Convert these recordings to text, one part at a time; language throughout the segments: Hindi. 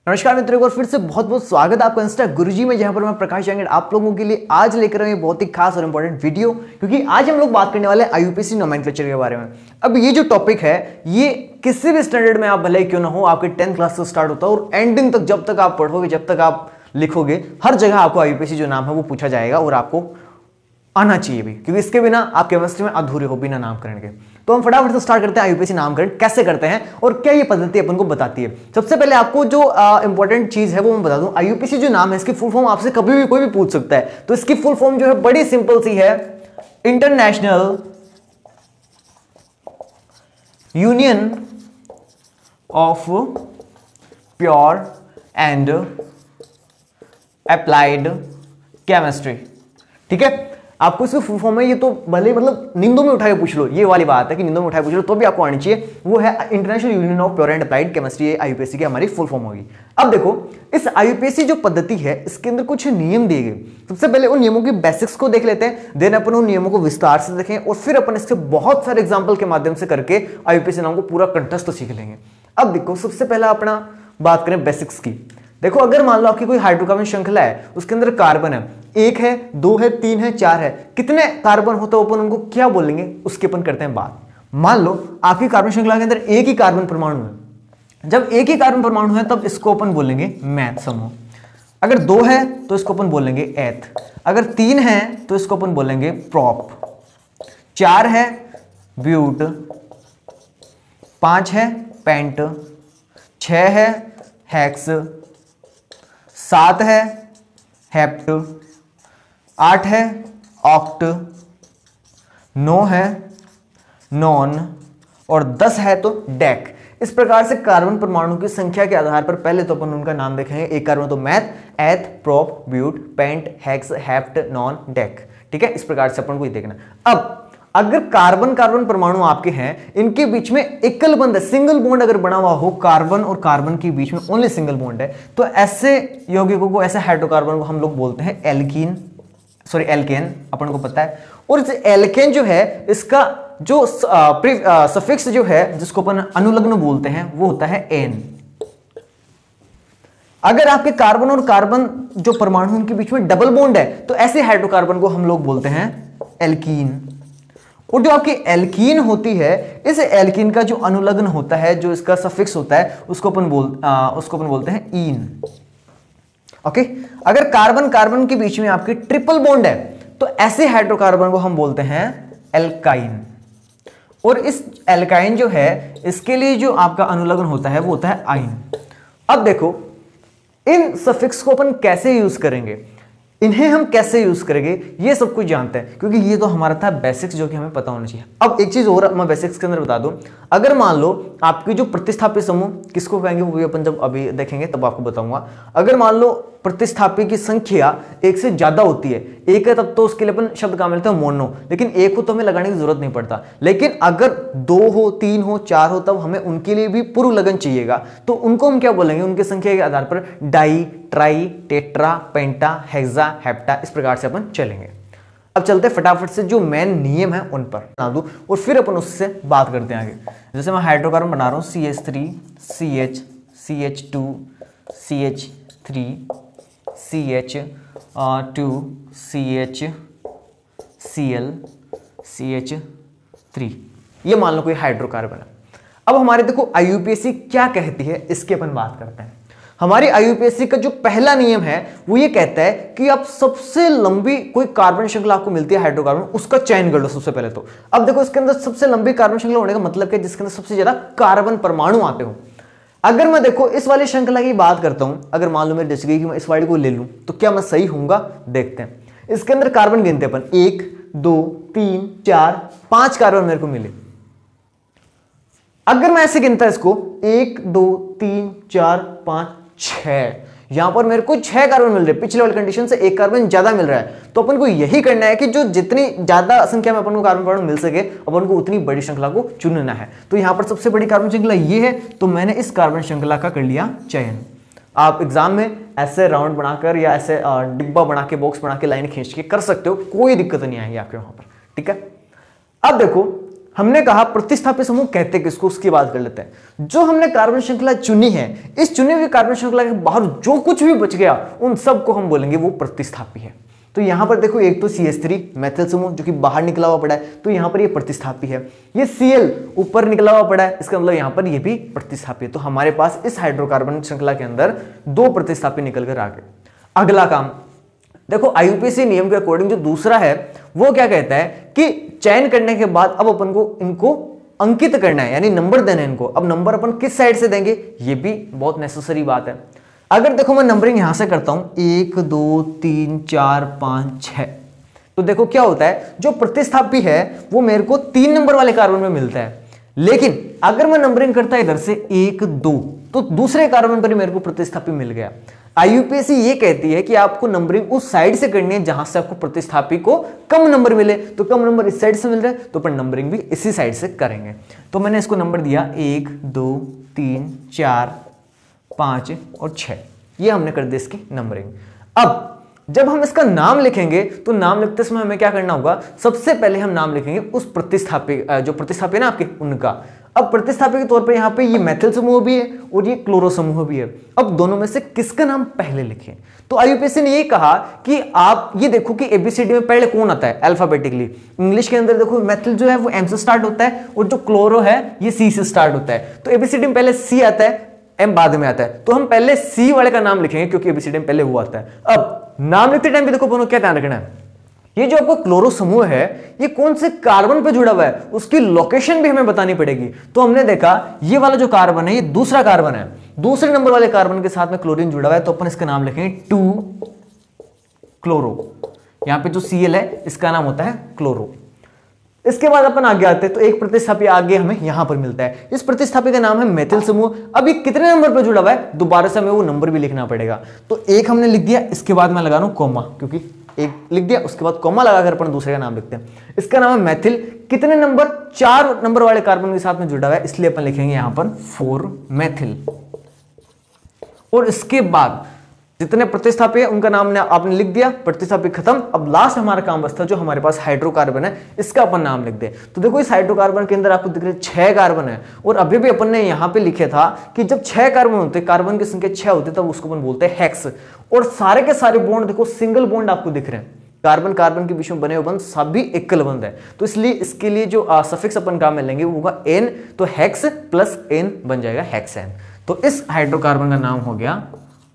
नमस्कार मित्रों, एक बार फिर से बहुत बहुत स्वागत है आपका इंस्टा गुरुजी में, जहां पर मैं प्रकाश जांगड़ आप लोगों के लिए आज लेकर आए बहुत ही खास और इंपॉर्टेंट वीडियो, क्योंकि आज हम लोग बात करने वाले हैं आईयूपीएसी नोमेनक्लेचर के बारे में। अब ये जो टॉपिक है ये किसी भी स्टैंडर्ड में आप भले ही क्यों ना हो, आपके 10th क्लास से स्टार्ट होता है और एंडिंग तक जब तक आप पढ़ोगे, जब तक आप लिखोगे, हर जगह आपको आईयूपीएसी जो नाम है वो पूछा जाएगा और आपको आना चाहिए भी, क्योंकि इसके बिना आप केमिस्ट्री में अधूरे हो बिना नामकरण के। तो हम फटाफट से स्टार्ट करते हैं आईयूपीएसी नामकरण कैसे करते हैं और क्या ये पद्धति अपन को बताती है। सबसे पहले आपको जो इंपॉर्टेंट चीज है वो मैं बता दूं, आईयूपीएसी जो नाम है इसकी फुल फॉर्म आपसे कभी भी कोई भी पूछ सकता है। तो इसकी फुल फॉर्म जो है बड़ी सिंपल सी है, international union of pure and applied chemistry. ठीक है, आपको इसके फुल फॉर्म में ये तो भले मतलब नींदों में उठा के पूछ लो, ये वाली बात है कि नींदों में उठा के पूछ लो तो भी आपको आनी चाहिए, वो है international union of pure and applied chemistry. IUPAC की हमारी फुल फॉर्म होगी। अब देखो, इस आईयूपीएसी जो पद्धति है इसके अंदर कुछ नियम दिए गए। सबसे पहले उन नियमों की बेसिक्स को देख लेते हैं, देन अपन उन नियमों को विस्तार से देखें और फिर अपन इसके बहुत सारे एग्जाम्पल के माध्यम से करके आईयूपीएसी नाम को पूरा कंठस्थ सीख लेंगे। अब देखो, सबसे पहला अपना बात करें बेसिक्स की। देखो, अगर मान लो आपकी कोई हाइड्रोकार्बन श्रृंखला है, उसके अंदर कार्बन है, 1 है, 2 है, 3 है, 4 है, कितने कार्बन होता है अपन उनको क्या बोलेंगे उसके अपन करते हैं बात। मान लो आपकी कार्बन श्रृंखला के अंदर एक ही कार्बन परमाणु है। जब एक ही कार्बन परमाणु है तब इसको अपन बोलेंगे मैथ समूह। अगर 2 है तो इसको अपन बोलेंगे एथ। अगर 3 है तो इसको अपन बोलेंगे प्रोप। 4 है ब्यूट। 5 है पेंट। 6 है हेक्स। 7 है हेप्ट। 8 है ऑक्ट। 9 है नॉन और 10 है तो डेक। इस प्रकार से कार्बन परमाणु की संख्या के आधार पर पहले तो अपन उनका नाम देखेंगे। एक कार्बन तो meth, eth, prop, but, pent, hex, hept, non, dec. ठीक है, इस प्रकार से अपन को ये देखना। अब अगर कार्बन कार्बन परमाणु आपके हैं, इनके बीच में एकल बंध है, सिंगल बॉन्ड अगर बना हुआ हो, कार्बन और कार्बन के बीच में ओनली सिंगल बॉन्ड है, तो ऐसे यौगिकों को, ऐसे हाइड्रोकार्बन को हम लोग बोलते हैं एल्कीन, सॉरी एल्केन, अपन को पता है। और इस एल्केन जो है, इसका जो सफिक्स जो है जिसको अपन अनुलग्न बोलते हैं वो होता है एन। अगर आपके कार्बन और कार्बन जो परमाणु उनके बीच में डबल बॉन्ड है तो ऐसे हाइड्रोकार्बन को हम लोग बोलते हैं एल्कीन। और जो आपकी एल्कीन होती है, इस एल्कीन का जो अनुलग्न होता है, जो इसका सफिक्स होता है, उसको अपन बोलते हैं ईन। ओके, अगर कार्बन कार्बन के बीच में आपकी ट्रिपल बॉन्ड है तो ऐसे हाइड्रोकार्बन को हम बोलते हैं एल्काइन। और इस एल्काइन जो है, इसके लिए जो आपका अनुलग्न होता है वो होता है आइन। अब देखो, इन सफिक्स को अपन कैसे यूज करेंगे, इन्हें हम कैसे यूज करेंगे, ये सब कुछ जानते हैं, क्योंकि ये तो हमारा था बेसिक्स जो कि हमें पता होना चाहिए। अब एक चीज और मैं बेसिक्स के अंदर बता दूं, अगर मान लो आपकी जो प्रतिस्थापी समूह किसको कहेंगे वो भी अपन जब अभी देखेंगे तब आपको बताऊंगा। अगर मान लो प्रतिस्थापी की संख्या 1 से ज्यादा होती है, 1 है तब तो उसके लिए अपन शब्द काम लेते हैं मोनो, लेकिन 1 हो तो हमें लगाने की जरूरत नहीं पड़ता। लेकिन अगर 2 हो, 3 हो, 4 हो, तब हमें उनके लिए भी पूर्व लगन चाहिएगा। तो उनको हम क्या बोलेंगे, उनकी संख्या के आधार पर di, tri, tetra, penta, hexa, hepta, इस प्रकार से अपन चलेंगे। अब चलते हैं फटाफट से जो मेन नियम है उन पर बता दूं और फिर अपन उससे बात करते हैं आगे। जैसे मैं हाइड्रोकार्बन बना रहा हूं, CH3, CH, CH2, CH3, CH2, CH, Cl, CH3, ये मान लो कोई हाइड्रोकार्बन है। अब हमारे देखो आईयूपीएसी क्या कहती है, इसकी अपन बात करते हैं। हमारी आईयूपीएसी का जो पहला नियम है वो ये कहता है कि आप सबसे लंबी कोई कार्बन श्रृंखला आपको मिलती है हाइड्रोकार्बन, उसका चयन कर लो सबसे पहले तो। अब देखो, इसके अंदर सबसे लंबी कार्बन श्रृंखला होने का मतलब क्या है, जिसके अंदर सबसे ज्यादा कार्बन परमाणु आते हो। अगर मैं देखो इस वाली श्रृंखला की बात करता हूं, अगर मान लो मेरी जच गई कि मैं इस वाली को ले लूं तो क्या मैं सही होऊंगा, देखते हैं। इसके अंदर कार्बन गिनते अपन, 1, 2, 3, 4, 5 कार्बन मेरे को मिले। अगर मैं ऐसे गिनता इसको 1, 2, 3, 4, 5, 6, यहां पर मेरे को 6 कार्बन मिल रहे हैं। पिछले वाली कंडीशन से 1 कार्बन ज्यादा मिल रहा है, तो अपन को यही करना है कि जो जितनी ज्यादा संख्या में अपन को कार्बन परमाणु मिल सके, अपन को उतनी बड़ी श्रृंखला को चुनना है। तो यहां पर सबसे बड़ी कार्बन श्रृंखला ये है, तो मैंने इस कार्बन श्रृंखला का कर लिया चयन। आप एग्जाम में ऐसे राउंड बनाकर या ऐसे डिब्बा बना के, बॉक्स बना के, लाइन खींच के कर सकते हो, कोई दिक्कत नहीं आएगी आपके वहां पर। ठीक है, अब देखो हमने कहा प्रतिस्थापी समूह कहते किसको, उसकी बात कर लेते हैं। जो हमने कार्बन श्रृंखला चुनी है, इस चुनी हुई कार्बन श्रृंखला के बाहर जो कुछ भी बच गया उन सबको हम बोलेंगे वो प्रतिस्थापी है। तो यहां पर देखो एक तो CH3 मैथिल समूह जो कि बाहर निकला हुआ पड़ा है, तो यहां पर ये प्रतिस्थापी है। ये Cl ऊपर निकला हुआ पड़ा है, इसका मतलब यहां पर ये भी प्रतिस्थापी है। तो हमारे पास इस हाइड्रोकार्बन श्रृंखला के अंदर 2 प्रतिस्थापी निकल कर आ गए। अगला काम देखो, IUPAC नियम के अकॉर्डिंग जो दूसरा है वो क्या कहता है कि चयन करने के बाद अब अपन को इनको अंकित करना है, यानी नंबर देना है इनको। अब नंबर अपन किस साइड से देंगे, ये भी बहुत नेसेसरी बात है। अगर देखो मैं नंबरिंग यहां से करता हूं 1 2 3 4 5 6, तो देखो क्या होता है, जो प्रतिस्थापी है वो मेरे को 3 नंबर वाले कार्बन में मिलता है। लेकिन अगर मैं नंबरिंग करता इधर से 1 2, तो दूसरे कार्बन पर ही मेरे को प्रतिस्थापी मिल गया। IUPAC ये कहती है कि आपको नंबरिंग उस साइड से करनी है जहां से आपको प्रतिस्थापी को कम नंबर मिले। तो कम नंबर इस साइड से मिल रहे हैं, तो अपन नंबरिंग भी इसी साइड से करेंगे। तो मैंने इसको नंबर दिया 1 2 3 4 5 और 6, ये हमने कर दी इसकी नंबरिंग। अब जब हम इसका नाम लिखेंगे तो नाम लिखते समय हमें क्या करना होगा, सबसे पहले हम नाम लिखेंगे उस प्रतिस्थापी, जो प्रतिस्थापी है ना आपके, उनका। अब प्रतिस्थापी के तौर पे यहाँ पे ये मैथिल समूह भी है और ये क्लोरो समूह भी है। अब दोनों में से किसका नाम पहले लिखें, तो IUPAC ने ये कहा कि आप ये देखो कि ABCD में पहले कौन आता है अल्फाबेटिकली। इंग्लिश के अंदर देखो मैथिल जो है वो M से स्टार्ट होता है और जो क्लोरो है ये C से स्टार्ट होता है। तो ABCD में पहले C आता है, M बाद में आता है, तो हम पहले C वाले का नाम लिखेंगे क्योंकि ABCD में पहले वो आता है। अब नाम लिखते टाइम भी देखो अपन को क्या ध्यान रखना है, ये जो आपको क्लोरो समूह है ये कौन से कार्बन पे जुड़ा हुआ है उसकी लोकेशन भी हमें बतानी पड़ेगी। तो हमने देखा ये वाला जो कार्बन है ये दूसरा कार्बन है, दूसरे नंबर वाले कार्बन के साथ में क्लोरीन जुड़ा हुआ है, तो अपन इसका नाम लिखेंगे 2 क्लोरो। यहां पे जो Cl है इसका नाम होता है क्लोरो। इसके बाद अपन आगे आते हैं, तो एक प्रतिस्थापी आगे हमें यहां पर मिलता है। इस प्रतिस्थापी का नाम है मैथिल समूह। अब ये कितने नंबर पर जुड़ा हुआ है, दोबारा से हमें वो नंबर भी लिखना पड़ेगा। तो एक हमने लिख दिया, इसके बाद मैं लगा रहा हूं कॉमा, क्योंकि एक लिख दिया उसके बाद कॉमा लगाकर अपन दूसरे का नाम लिखते हैं। इसका नाम है मैथिल। कितने नंबर, 4 नंबर वाले कार्बन के साथ में जुड़ा हुआ है, इसलिए अपन लिखेंगे यहां पर 4 मैथिल। और इसके बाद जितने प्रतिस्थापी है उनका नाम आपने लिख दिया, प्रतिस्थापी खत्म। अब लास्ट हमारा काम बचता है जो हमारे पास हाइड्रोकार्बन है, इसका अपन नाम लिख दे। तो देखो इस हाइड्रोकार्बन के अंदर आपको दिख रहे 6 कार्बन है, और अभी भी अपन ने यहां पे लिखे था कि जब 6 कार्बन होते, कार्बन की संख्या 6 होती, तब उसको अपन बोलते हैं हेक्स। और सारे के सारे बॉन्ड देखो सिंगल बॉन्ड आपको दिख रहे हैं, कार्बन कार्बन के बीच में बने हुए बंध सभी एकल बंध है। तो इसलिए इसके लिए जो सफिक्स अपन काम में लेंगे वो होगा एन, तो हेक्स प्लस एन बन जाएगा हेक्सेन। तो इस हाइड्रोकार्बन का नाम हो गया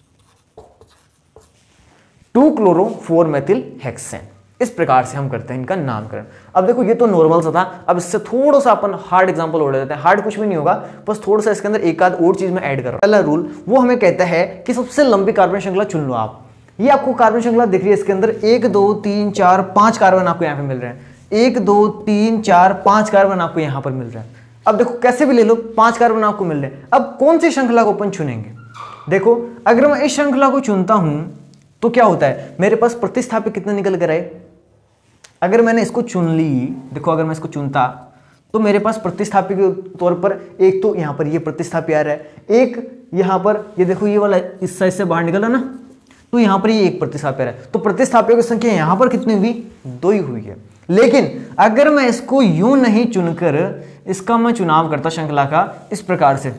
2 क्लोरो 4 मेथिल हेक्सेन। इस प्रकार से हम करते हैं इनका नामकरण। अब देखो ये तो नॉर्मल सा था, अब इससे थोड़ा सा अपन हार्ड एग्जांपल और देते हैं। हार्ड कुछ भी नहीं होगा, बस थोड़ा सा इसके अंदर एक आध और चीज में ऐड कर रहा हूं। पहला रूल वो हमें कहता है कि सबसे लंबी कार्बन श्रृंखला चुन लो आप। ये आपको कार्बन श्रृंखला दिख रही है, इसके अंदर 1 2 3 4 5 कार्बन आपको यहाँ पे मिल रहे हैं। 1 2 3 4 5 कार्बन आपको यहाँ पर मिल रहे हैं। अब देखो कैसे भी ले लो 5 कार्बन आपको मिल रहे हैं। अब कौन सी श्रृंखला को अपन चुनेंगे, देखो अगर मैं इस श्रृंखला को चुनता हूं तो क्या होता है, मेरे पास प्रतिस्थापी कितने निकल कर आए। अगर मैंने इसको चुन ली, देखो अगर मैं इसको चुनता तो मेरे पास प्रतिस्थापी के तौर पर एक तो यहां पर ये प्रतिस्थापी आ रहा है, एक यहां पर ये देखो ये वाला इस साइड से बाहर निकला ना, तो यहां पर ये एक प्रतिस्थापी आ रहा है। तो प्रतिस्थापियों की संख्या यहां पर कितनी हुई, 2 ही हुई है। लेकिन अगर मैं इसको यूं नहीं चुनकर इसका मैं चुनाव करता श्रृंखला का इस प्रकार से,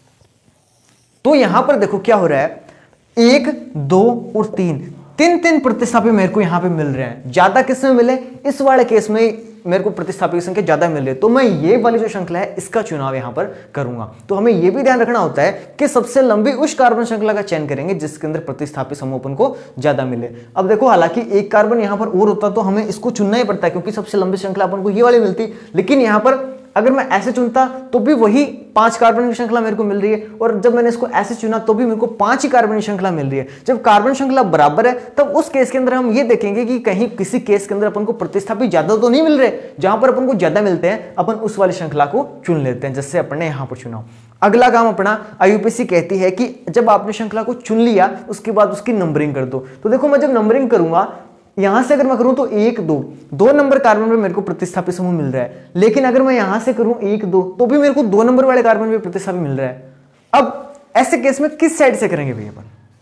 तो यहां पर देखो क्या हो रहा है, 1 2 और 3 प्रतिस्थापी मेरे को यहां पे मिल रहे हैं। ज्यादा किसमें मिले, इस वाले केस में मेरे को प्रतिस्थापी की संख्या ज्यादा मिल रही है, तो मैं ये वाली जो श्रृंखला है इसका चुनाव यहां पर करूंगा। तो हमें यह भी ध्यान रखना होता है कि सबसे लंबी उस कार्बन श्रृंखला का चयन करेंगे जिसके अंदर प्रतिस्थापी समूह अपन को ज्यादा मिले। अब देखो हालांकि एक कार्बन यहां पर और होता तो हमें इसको चुनना ही पड़ता है, क्योंकि सबसे लंबी श्रृंखला अपन को ये वाली मिलती। लेकिन यहां पर अगर मैं ऐसे चुनता तो भी वही 5 कार्बन की श्रृंखला मेरे को मिल रही है, और जब मैंने इसको ऐसे चुना तो भी मेरे को 5 ही कार्बन की श्रृंखला मिल रही है। जब कार्बन श्रृंखला बराबर है तब उस केस के अंदर हम ये देखेंगे कि कहीं किसी केस के अंदर अपन को प्रतिस्थापी ज्यादा तो नहीं मिल रहे, जहां पर अपन को ज्यादा मिलते हैं अपन उस वाली श्रृंखला को चुन लेते हैं जैसे अपन ने यहां पर चुना। अगला काम अपना IUPAC कहती है कि जब आपने श्रृंखला को चुन लिया उसके बाद उसकी नंबरिंग कर दो। तो देखो मैं जब नंबरिंग करूंगा यहां से अगर मैं करूं तो 1 2 नंबर कार्बन पे मेरे को प्रतिस्थापी समूह मिल रहा है। लेकिन अगर मैं यहां से करूं 1 2 तो भी मेरे को 2 नंबर वाले कार्बन पे प्रतिस्थापी मिल रहा है। अब ऐसे केस में किस साइड से करेंगे भैया अपन,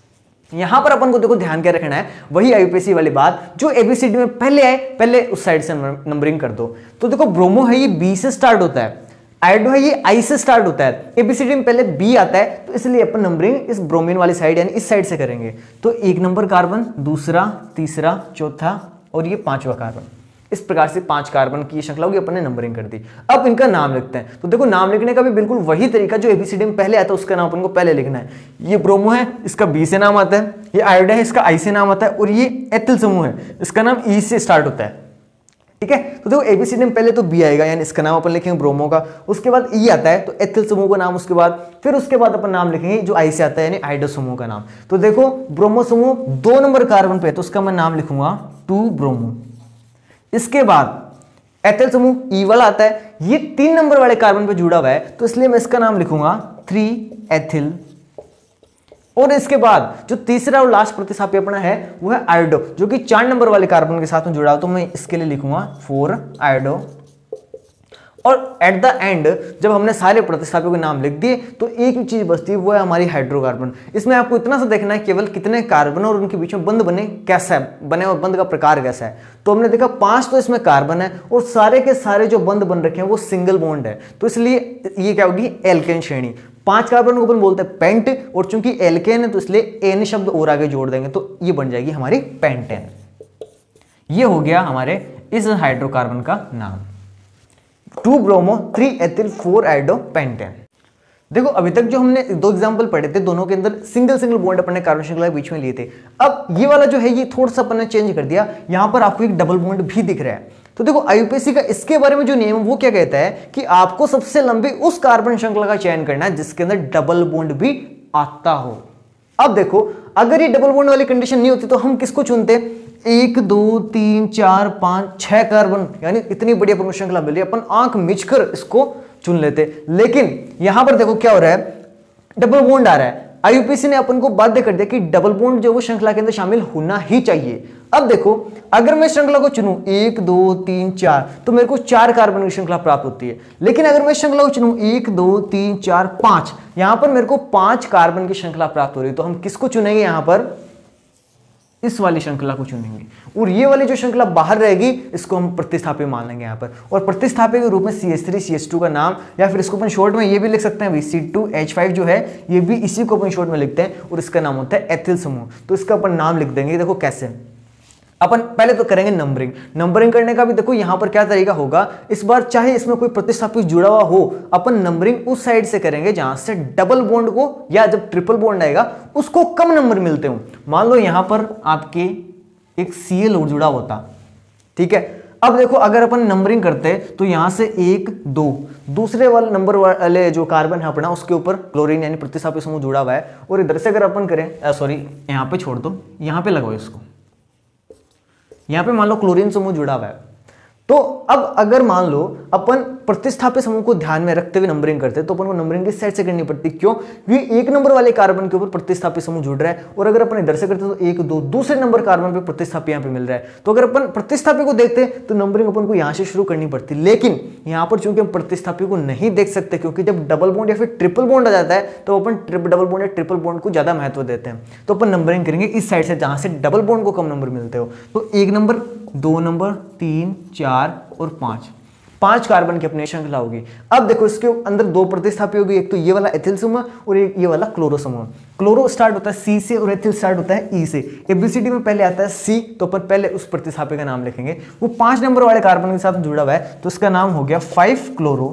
यहां पर अपन को देखो ध्यान क्या रखना है, वही आईयूपीएसी वाली बात, जो एबीसीडी में पहले आए पहले उस साइड से नंबरिंग कर दो। तो देखो ब्रोमो है ये बी से स्टार्ट होता है, आयोडो है ये आई से स्टार्ट होता है, एबीसीडी में पहले बी आता है, तो इसलिए अपन नंबरिंग इस ब्रोमीन वाली साइड यानी इस साइड से करेंगे। तो 1 नंबर कार्बन, दूसरा, तीसरा, चौथा और ये 5वां कार्बन, इस प्रकार से 5 कार्बन की श्रृंखला होगी, अपन ने नंबरिंग कर दी। अब इनका नाम लिखते हैं। तो देखो नाम लिखने का भी बिल्कुल वही तरीका जो एबीसीडी में पहले आता है उसका नाम अपन को पहले लिखना है। ये ब्रोमो है, इसका बी से नाम आता है, ये आयोडा है, इसका आई से नाम आता है, और ये एथिल समूह है, इसका नाम ई से स्टार्ट होता है। ठीक है, तो देखो एबीसीडी में पहले तो बी आएगा यानी इसका नाम अपन लिखेंगे ब्रोमो का, उसके बाद ई आता है तो एथिल समूह का नाम, उसके बाद फिर उसके बाद अपन नाम लिखेंगे जो आई से आता है यानी आयोडो समूह का नाम। तो देखो ब्रोमो समूह 2 नंबर कार्बन पे है तो उसका मैं नाम लिखूंगा 2 ब्रोमो। इसके बाद एथिल समूह ई वाला आता है, ये 3 नंबर वाले कार्बन पे जुड़ा हुआ है तो इसलिए मैं इसका नाम लिखूंगा 3 एथिल। और इसके बाद जो तीसरा और लास्ट प्रतिस्थापी अपना है वो है आयोडो, जो कि 4 नंबर वाले कार्बन के साथ में जुड़ा हो, तो मैं इसके लिए लिखूंगा 4 आयोडो। और एट द एंड जब हमने सारे प्रतिस्थापियों के नाम लिख दिए तो एक ही चीज बचती है, वो है हमारी हाइड्रोकार्बन। इसमें आपको इतना सा देखना है केवल कितने कार्बन और उनके बीच में बंध बने कैसा है, बने और बंध का प्रकार कैसा है। तो हमने देखा 5 तो इसमें कार्बन है और सारे के सारे जो बंध बन रखे हैं वो सिंगल बॉन्ड है, तो इसलिए ये क्या होगी एल्केन श्रेणी। 5 कार्बन को अपन बोलते हैं पेंट, और चूंकि एल्केन है तो इसलिए एन शब्द और आगे जोड़ देंगे तो ये बन जाएगी हमारी पेंटेन। ये हो गया हमारे इस हाइड्रोकार्बन का नाम 2 ब्रोमो 3 एथिल 4 आयोडो पेंटेन। देखो अभी तक जो हमने 2 एग्जांपल पढ़े थे दोनों के अंदर सिंगल बॉन्ड अपने कार्बन श्रृंखला के बीच में लिए थे। अब ये वाला जो है ये थोड़ा सा अपन ने चेंज कर दिया, यहां पर आपको एक डबल बॉन्ड भी दिख रहा है। तो देखो आईयूपीएसी का इसके बारे में जो नियम वो क्या कहता है कि आपको सबसे लंबी उस कार्बन श्रृंखला का चयन करना है जिसके अंदर डबल बॉन्ड भी आता हो। अब देखो अगर ये डबल बॉन्ड वाली कंडीशन नहीं होती तो हम किसको चुनते, 1 2 3 4 5 6 कार्बन, यानी इतनी बढ़िया परमाणु श्रृंखला मिली, अपन आंख मिचकर इसको चुन लेते। लेकिन यहां पर देखो क्या हो रहा है, डबल बॉन्ड आ रहा है। आईयूपीएसी ने अपन को बाध्य कर दिया कि डबल बॉन्ड जो वो श्रृंखला के अंदर शामिल होना ही चाहिए। अब देखो अगर मैं श्रृंखला को चुनूं 1 2 3 4 तो मेरे को 4 कार्बन की श्रृंखला प्राप्त होती है। लेकिन अगर मैं श्रृंखला को चुनूं 1 2 3 4 5, यहां पर मेरे को 5 कार्बन की श्रृंखला प्राप्त हो रही है। तो हम किसको चुनेंगे, यहां पर इस वाली श्रृंखला को चुनेंगे, और ये वाली जो श्रृंखला बाहर रहेगी इसको हम प्रतिस्थापी मान लेंगे यहाँ पर। और प्रतिस्थापी के रूप में CH3 CH2 का नाम, या फिर इसको अपन शॉर्ट में ये भी लिख सकते हैं C2H5 जो है ये भी इसी को अपन शॉर्ट में लिखते हैं, और इसका नाम होता है एथिल समूह। तो इसका अपन नाम लिख देंगे। देखो कैसे, अपन पहले तो करेंगे नंबरिंग करने का भी देखो यहां पर क्या तरीका होगा। इस बार चाहे इसमें कोई प्रतिस्थापी जुड़ा हुआ हो, अपन नंबरिंग उस साइड से करेंगे जहां से डबल बॉन्ड को या जब ट्रिपल बॉन्ड आएगा उसको कम नंबर मिलते हो। मान लो यहां पर आपके एक Cl और जुड़ा होता, ठीक है। अब देखो अगर अपन नंबरिंग करते तो यहां से 1 2 दूसरे वाले नंबर वाले जो कार्बन है अपना उसके ऊपर क्लोरीन यानी प्रतिस्थापी समूह जुड़ा हुआ है, और इधर से अगर अपन करें सॉरी यहां पे छोड़ दो, यहां पे लगाओ इसको, यहां पे मान लो क्लोरीन समूह जुड़ा हुआ है। तो अब अगर मान लो अपन प्रतिस्थापी समूह को ध्यान में रखते हुए नंबरिंग करते तो अपन को नंबरिंग किस साइड से करनी पड़ती, क्यों, क्योंकि 1 नंबर वाले कार्बन के ऊपर प्रतिस्थापी समूह जुड़ रहा है, और अगर अपन इधर से करते तो 1 2 दूसरे नंबर कार्बन पे प्रतिस्थापी यहां पे मिल रहा है। तो अगर अपन प्रतिस्थापी को देखते तो नंबरिंग अपन को यहां से शुरू करनी पड़ती। लेकिन यहां पर चूंकि हम प्रतिस्थापी को नहीं देख सकते, क्योंकि जब डबल बॉन्ड या फिर ट्रिपल बॉन्ड आ जाता है तो अपन डबल बॉन्ड या ट्रिपल बॉन्ड को ज्यादा महत्व देते हैं। तो अपन नंबरिंग करेंगे इस साइड से जहां से डबल बॉन्ड को कम नंबर मिलते हो। तो 1 नंबर 2 नंबर 3 4 और 5 कार्बन की अपनी श्रृंखला होगी। अब देखो इसके अंदर 2 प्रतिस्थापी होगी, एक तो ये वाला एथिल समूह और एक ये वाला क्लोरो समूह। क्लोरो स्टार्ट होता है C से और एथिल स्टार्ट होता है E से। एबीसीडी में पहले आता है C, तो अपन पहले उस प्रतिस्थापी का नाम लिखेंगे। वो 5 नंबर वाले कार्बन के साथ जुड़ा हुआ है तो उसका नाम हो गया 5 क्लोरो,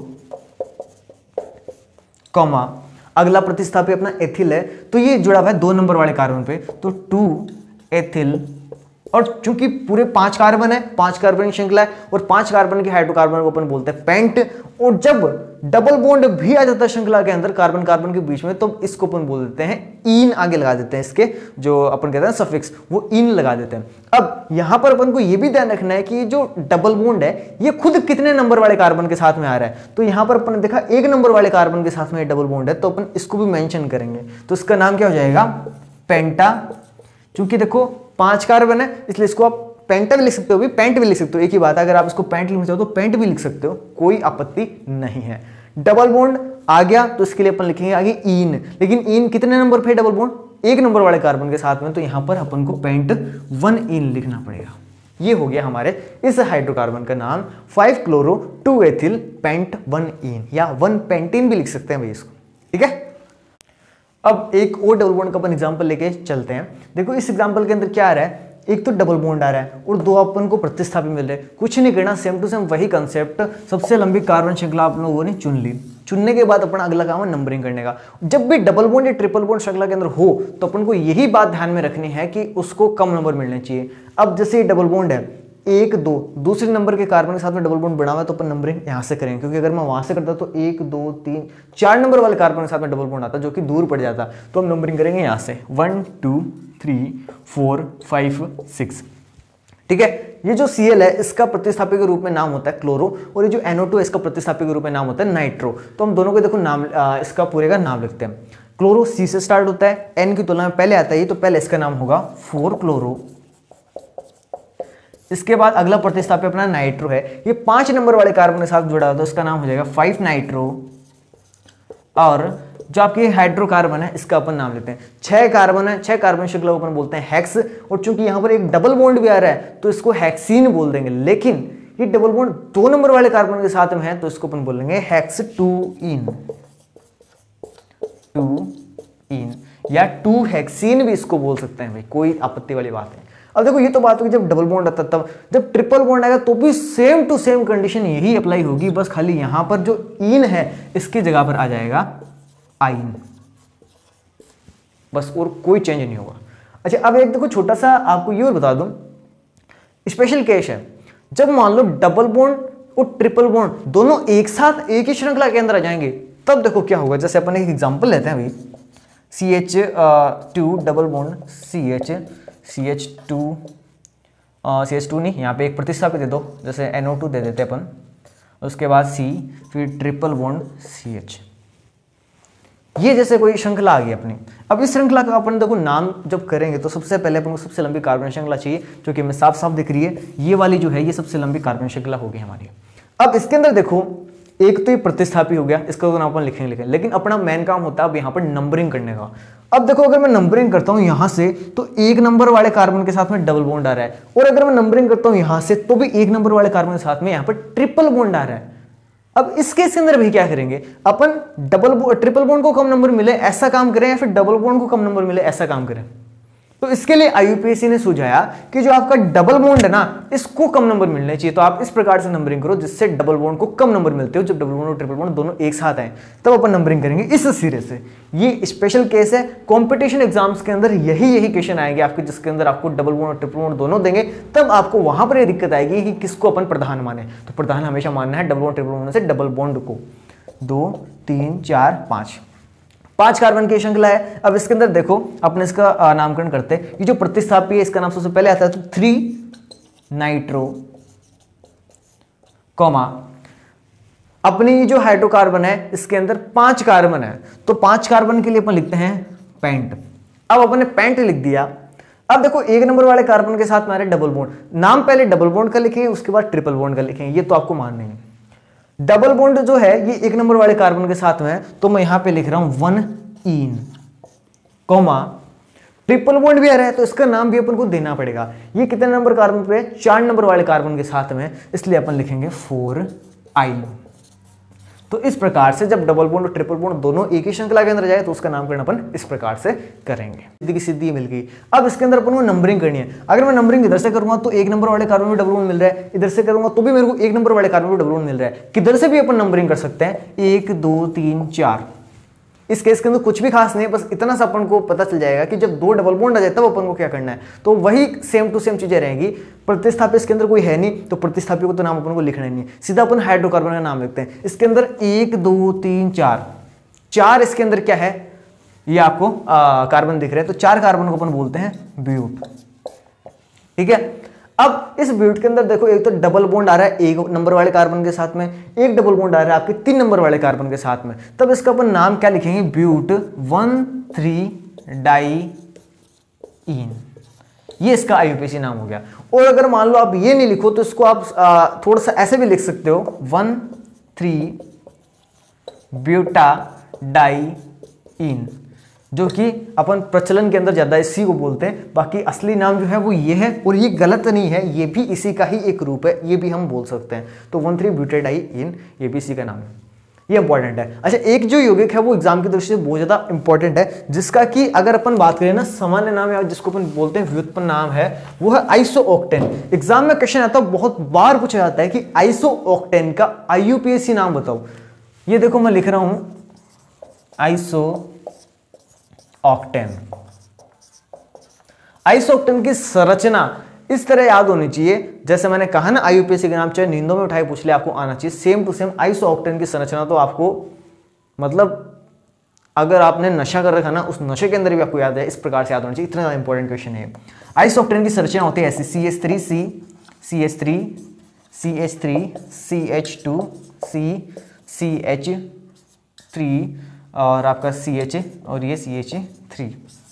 कॉमा अगला प्रतिस्थापी अपना एथिल है तो ये जुड़ा हुआ है 2 नंबर वाले कार्बन पे, तो 2 एथिल। और चूंकि पूरे 5 कार्बन है, 5 कार्बन की श्रृंखला है, और 5 कार्बन के हाइड्रोकार्बन को अपन बोलते हैं पेंट। और जब डबल बॉन्ड भी आ जाता है श्रृंखला के अंदर कार्बन कार्बन के बीच में, तो इसको अपन बोल देते हैं ईन, आगे लगा देते हैं इसके जो अपन कहते हैं सफिक्स, वो ईन लगा देते हैं। अब यहां पर अपन को ये भी ध्यान रखना है कि जो डबल बॉन्ड है ये खुद कितने नंबर वाले कार्बन के साथ में आ रहा है। तो यहां पर अपन ने देखा 1 नंबर वाले कार्बन के साथ में डबल बॉन्ड है, तो अपन इसको भी मेंशन करेंगे। तो इसका नाम क्या हो जाएगा, पेंटा। चूंकि देखो 5 कार्बन है इसलिए इसको आप पेंटा भी लिख सकते हो, भी पेंट भी लिख सकते हो, एक ही बात है। अगर आप इसको पेंट लिखना चाहो तो पेंट भी लिख सकते हो, कोई आपत्ति नहीं है। डबल बॉन्ड आ गया तो इसके लिए अपन लिखेंगे आगे ईन। लेकिन ईन कितने नंबर पे डबल बॉन्ड, एक नंबर वाले कार्बन के साथ में, तो यहां पर अपन को पेंट 1 लिखना पड़ेगा। ये हो गया हमारे इस हाइड्रोकार्बन का नाम 5 क्लोरो 2 एथिल पेंट 1 या 1 पेंटीन भी लिख सकते हैं भाई इसको, ठीक है। अब एक और डबल बॉन्ड का अपन एग्जांपल लेके चलते हैं। देखो इस एग्जांपल के अंदर क्या आ रहा है, एक तो डबल बॉन्ड आ रहा है और दो अपन को प्रतिस्थापी मिल रहे हैं। कुछ नहीं करना, सेम टू सेम वही कंसेप्ट, सबसे लंबी कार्बन श्रृंखला आप लोगों ने चुन ली। चुनने के बाद अपना अगला काम है नंबरिंग करने का। जब भी डबल बॉन्ड या ट्रिपल बॉन्ड श्रृंखला के अंदर हो तो अपन को यही बात ध्यान में रखनी है कि उसको कम नंबर मिलने चाहिए। अब जैसे ये डबल बॉन्ड है 1 2, दूसरे नंबर के कार्बन के साथ में डबल बॉन्ड बना हुआ है तो अपन नंबरिंग यहाँ से करेंगे, क्योंकि अगर मैं वहां से करता तो 1 2 3 4 नंबर वाले कार्बन के साथ में डबल बॉन्ड आता जो कि दूर पड़ जाता, तो हम नंबरिंग करेंगे यहाँ से 1 2 3 4 5 6, ठीक है। ये जो Cl है इसका प्रतिस्थापी के रूप में नाम होता है क्लोरो, और ये जो NO2 है इसका प्रतिस्थापी के रूप में नाम होता है नाइट्रो। तो हम दोनों को देखो नाम इसका पूरे का नाम लिखते हैं। क्लोरो C से स्टार्ट होता है, N की तुलना में पहले आता है, तो पहले इसका नाम होगा 4 क्लोरो। इसके बाद अगला प्रतिस्थापी अपना नाइट्रो है, ये 5 नंबर वाले कार्बन के साथ जुड़ा होता है, इसका नाम हो जाएगा 5 नाइट्रो। और जो आपकी हाइड्रोकार्बन है इसका अपन नाम लेते हैं 6 कार्बन है, 6 कार्बन श्रृंखला को अपन बोलते हैं हेक्स। और चूंकि यहां पर एक डबल बॉन्ड भी आ रहा है तो इसको हेक्सीन बोल देंगे, लेकिन ये डबल बॉन्ड 2 नंबर वाले कार्बन के साथ में है तो इसको अपन बोलेंगे हेक्स 2 इन या 2 हेक्सीन भी इसको बोल सकते हैं भाई, कोई आपत्ति वाली बात है। अब देखो ये तो बात होगी जब डबल बॉन्ड आता तब, जब ट्रिपल बॉन्ड आएगा तो भी सेम टू सेम कंडीशन यही अप्लाई होगी, बस खाली यहां पर जो इन है इसकी जगह पर आ जाएगा आइन, बस, और कोई चेंज नहीं होगा। अच्छा अब एक देखो छोटा सा आपको ये और बता दूं, स्पेशल केस है जब मान लो डबल बॉन्ड और ट्रिपल बॉन्ड दोनों एक साथ एक ही श्रृंखला के अंदर आ जाएंगे, तब देखो क्या होगा। जैसे अपन एक एग्जांपल लेते हैं अभी, CH2 डबल बॉन्ड CH2 नहीं, यहाँ पे एक प्रतिस्थापी दे दो, जैसे NO2 दे देते अपन, उसके बाद C, फिर ट्रिपल बॉन्ड CH, ये जैसे कोई श्रृंखला आ गई अपनी। अब इस श्रृंखला का अपन देखो नाम जब करेंगे तो सबसे पहले अपन को सबसे लंबी कार्बन श्रृंखला चाहिए, जो कि हमें साफ साफ दिख रही है, ये वाली जो है ये सबसे लंबी कार्बन श्रृंखला होगी हमारी। अब इसके अंदर देखो एक तो ये प्रतिस्थापी हो गया, इसका तो नाम अपन लिखेंगे, लेकिन अपना मेन काम होता है अब यहाँ पर नंबरिंग करने का। अब देखो अगर मैं नंबरिंग करता हूँ यहाँ से तो 1 नंबर वाले कार्बन के साथ में डबल बॉन्ड आ रहा है, और अगर मैं नंबरिंग करता हूँ यहाँ से तो भी 1 नंबर वाले कार्बन के साथ में यहाँ पर ट्रिपल बॉन्ड आ रहा है। अब इस केस के अंदर भी क्या करेंगे अपन, ट्रिपल बॉन्ड को कम नंबर मिले ऐसा काम करें या फिर डबल बॉन्ड को कम नंबर मिले ऐसा काम करें। तो इसके लिए IUPAC ने सुझाया कि जो आपका डबल बॉन्ड है ना इसको कम नंबर मिलने चाहिए, तो आप इस प्रकार से नंबरिंग करो जिससे डबल बॉन्ड को कम नंबर मिलते हो। जब डबल बॉन्ड और ट्रिपल बॉन्ड दोनों एक साथ आए तब अपन नंबरिंग करेंगे इस सिरे से। ये स्पेशल केस है, कॉम्पिटिशन एग्जाम्स के अंदर यही क्वेश्चन आएंगे आपके, जिसके अंदर आपको डबल बॉन्ड और ट्रिपल बॉन्ड दोनों देंगे, तब आपको वहां पर यह दिक्कत आएगी कि किसको अपन प्रधान माने। तो प्रधान हमेशा मानना है डबल बॉन्ड ट्रिपल बॉन्ड से डबल बॉन्ड को। 2 3 4 5 कार्बन की श्रृंखला है। अब इसके अंदर देखो अपने इसका नामकरण करते हैं, ये जो प्रतिस्थापी है इसका नाम सबसे पहले आता है तो 3 नाइट्रो, कॉमा अपनी जो हाइड्रोकार्बन है इसके अंदर 5 कार्बन है, तो 5 कार्बन के लिए अपन लिखते हैं पेंट। अब अपन ने पेंट लिख दिया। अब देखो 1 नंबर वाले कार्बन के साथ हमारे डबल बॉन्ड, नाम पहले डबल बॉन्ड का लिखेंगे उसके बाद ट्रिपल बॉन्ड का लिखेंगे, ये तो आपको मानना है। डबल बॉन्ड जो है ये 1 नंबर वाले कार्बन के साथ में है, तो मैं यहां पे लिख रहा हूं 1 इन, कॉमा ट्रिपल बॉन्ड भी आ रहा है तो इसका नाम भी अपन को देना पड़ेगा। ये कितने नंबर कार्बन पे है, 4 नंबर वाले कार्बन के साथ में, इसलिए अपन लिखेंगे 4 आइन। तो इस प्रकार से जब डबल बॉन्ड और ट्रिपल बॉन्ड दोनों एक ही श्रृंखला के अंदर जाए तो उसका नामकरण अपन इस प्रकार से करेंगे। सीधी की सीधी मिल गई। अब इसके अंदर अपन को नंबरिंग करनी है। अगर मैं नंबरिंग इधर से करूंगा तो 1 नंबर वाले कार्बन में डबल बॉन्ड मिल रहा है, इधर से करूंगा तो भी मेरे को 1 नंबर वाले कार्बन में डबल बॉन्ड मिल रहा है। किधर से भी अपन नंबरिंग कर सकते हैं, 1 2 3 4। इस केस के अंदर कुछ भी खास नहीं है, बस इतना सा अपन को पता चल जाएगा कि जब 2 डबल बॉन्ड आ जाए तब अपन को क्या करना है। तो वही सेम टू सेम चीजें रहेंगी। प्रतिस्थापी इसके अंदर कोई है नहीं तो प्रतिस्थापी को तो नाम अपन को लिखना ही नहीं, सीधा अपन हाइड्रोकार्बन का नाम लिखते हैं। इसके अंदर 1 2 3 4 इसके अंदर क्या है, ये आपको कार्बन दिख रहे हैं, तो 4 कार्बन को अपन बोलते हैं ब्यूट, ठीक है। अब इस ब्यूट के अंदर देखो एक तो डबल बॉन्ड आ रहा है 1 नंबर वाले कार्बन के साथ में, एक डबल बॉन्ड आ रहा है आपके 3 नंबर वाले कार्बन के साथ में, तब इसका अपन नाम क्या लिखेंगे, ब्यूट 1,3 डाई इन। ये इसका IUPAC नाम हो गया। और अगर मान लो आप ये नहीं लिखो तो इसको आप थोड़ा सा ऐसे भी लिख सकते हो 1,3 ब्यूटा डाई इन, जो कि अपन प्रचलन के अंदर ज्यादा इसी को बोलते हैं। बाकी असली नाम जो है वो ये है, और ये गलत नहीं है, ये भी इसी का ही एक रूप है, ये भी हम बोल सकते हैं। तो 1,3-ब्यूटाडाइईन ये भी इसी का नाम है, ये इंपॉर्टेंट है। अच्छा, एक जो यौगिक है वो एग्जाम की दृष्टि से बहुत ज्यादा इंपॉर्टेंट है, जिसका कि अगर अपन बात करें ना सामान्य नाम या जिसको अपन बोलते हैं व्युत्पन्न नाम है, वो है आइसोओक्टेन। एग्जाम में क्वेश्चन आता है, बहुत बार पूछा जाता है कि आइसोओक्टेन का IUPAC नाम बताओ। ये देखो मैं लिख रहा हूं आइसोओक्टेन। आइसोओक्टेन की संरचना इस तरह याद होनी चाहिए, जैसे मैंने कहा ना IUPAC के नाम चाहे नींदों में उठाए पूछ ले आपको आना चाहिए, सेम टू सेम आइसोओक्टेन की संरचना तो आपको, मतलब अगर आपने नशा कर रखा ना उस नशे के अंदर भी आपको याद है, इस प्रकार से याद होना चाहिए, इतना ज्यादा इंपॉर्टेंट क्वेश्चन है। आइसोओक्टेन की संरचना होती है ऐसी, CH3C CH3 CH3 CH2 CH3 और आपका CH और ये CH3,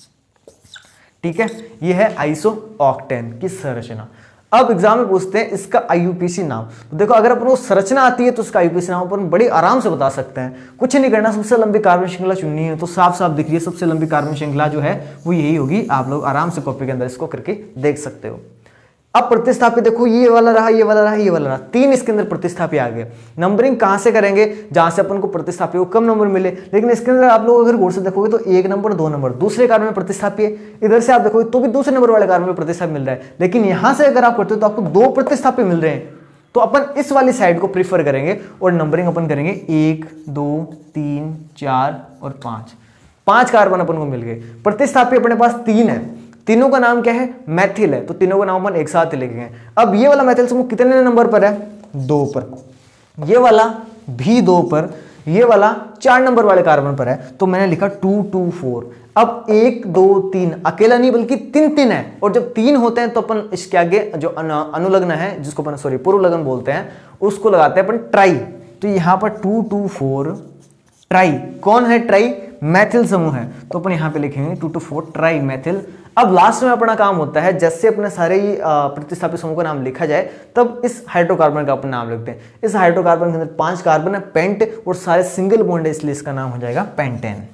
ठीक है। ये है आइसोओक्टेन की संरचना। अब एग्जाम में पूछते हैं इसका IUPAC नाम। तो देखो अगर अपन को संरचना आती है तो उसका IUPAC नाम अपन बड़ी आराम से बता सकते हैं, कुछ नहीं करना, सबसे लंबी कार्बन श्रृंखला चुननी है। तो साफ साफ दिख रही है सबसे लंबी कार्बन श्रृंखला जो है वो यही होगी, आप लोग आराम से कॉपी के अंदर इसको करके देख सकते हो। अब प्रतिस्थापी देखो, ये वाला रहा, ये वाला रहा, ये वाला रहा, 3 इसके अंदर प्रतिस्थापी आ गए। नंबरिंग कहां से करेंगे, जहां से अपन को प्रतिस्थापी को कम नंबर मिले। लेकिन इसके अंदर आप लोग अगर गौर से देखोगे तो 1 नंबर 2 नंबर दूसरे कार्बन में प्रतिस्थापी है, इधर से आप देखोगे तो भी दूसरे नंबर वाले कार्बन में प्रतिस्थापी मिल रहा है। लेकिन यहां से अगर आप करते हो तो आपको 2 प्रतिस्थापी मिल रहे हैं, तो अपन इस वाली साइड को प्रीफर करेंगे और नंबरिंग अपन करेंगे 1 2 3 4 और 5 कार्बन अपन को मिल गए। प्रतिस्थापी अपने पास 3 है, तीनों का नाम क्या है, मैथिल है, तो तीनों का नाम अपन एक साथ लिखेंगे। अब ये वाला मैथिल समूह कितने नंबर पर है, 2 पर, ये वाला भी 2 पर, ये वाला 4 नंबर वाले कार्बन पर है, तो मैंने लिखा 2 2 4। अब 1 2 3 अकेला नहीं बल्कि 3 है, और जब 3 होते हैं तो अपन इसके आगे जो अनुलग्न है, जिसको अपन पूर्वलग्न बोलते हैं, उसको लगाते हैं अपन ट्राई। तो यहां पर 2 2 4 ट्राई, कौन है ट्राई, मैथिल समूह है, तो अपन यहां पे लिखेंगे 2 2 4 ट्राई मैथिल। अब लास्ट में अपना काम होता है, जैसे अपने सारे प्रतिस्थापी समूह का नाम लिखा जाए तब इस हाइड्रोकार्बन का अपन नाम लिखते हैं। इस हाइड्रोकार्बन के अंदर 5 कार्बन है, पेंट, और सारे सिंगल बॉन्ड है, इसलिए इसका नाम हो जाएगा पेंटेन।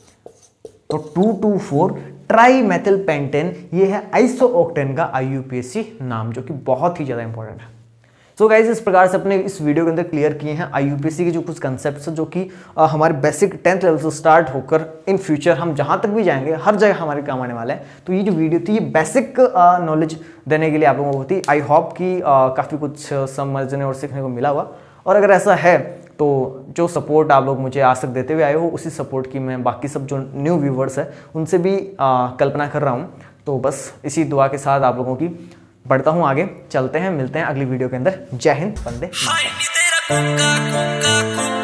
तो 2 2 4 ट्राई मैथिल पेंटेन, ये है आइसोओक्टेन का IUPAC नाम, जो कि बहुत ही ज्यादा इंपॉर्टेंट है। सो गाइज, इस प्रकार से अपने इस वीडियो के अंदर क्लियर किए हैं IUPAC के जो कुछ कंसेप्ट्स हैं, जो कि हमारे बेसिक 10th लेवल से स्टार्ट होकर इन फ्यूचर हम जहां तक भी जाएंगे हर जगह हमारे काम आने वाला है। तो ये जो वीडियो थी ये बेसिक नॉलेज देने के लिए आप लोगों को होती। आई होप कि काफ़ी कुछ समझने और सीखने को मिला हुआ, और अगर ऐसा है तो जो सपोर्ट आप लोग मुझे आज तक देते हुए आए हो, उसी सपोर्ट की मैं बाकी सब जो न्यू व्यूवर्स है उनसे भी कल्पना कर रहा हूँ। तो बस इसी दुआ के साथ आप लोगों की बढ़ता हूँ आगे, चलते हैं, मिलते हैं अगली वीडियो के अंदर। जय हिंद, वंदे मातरम।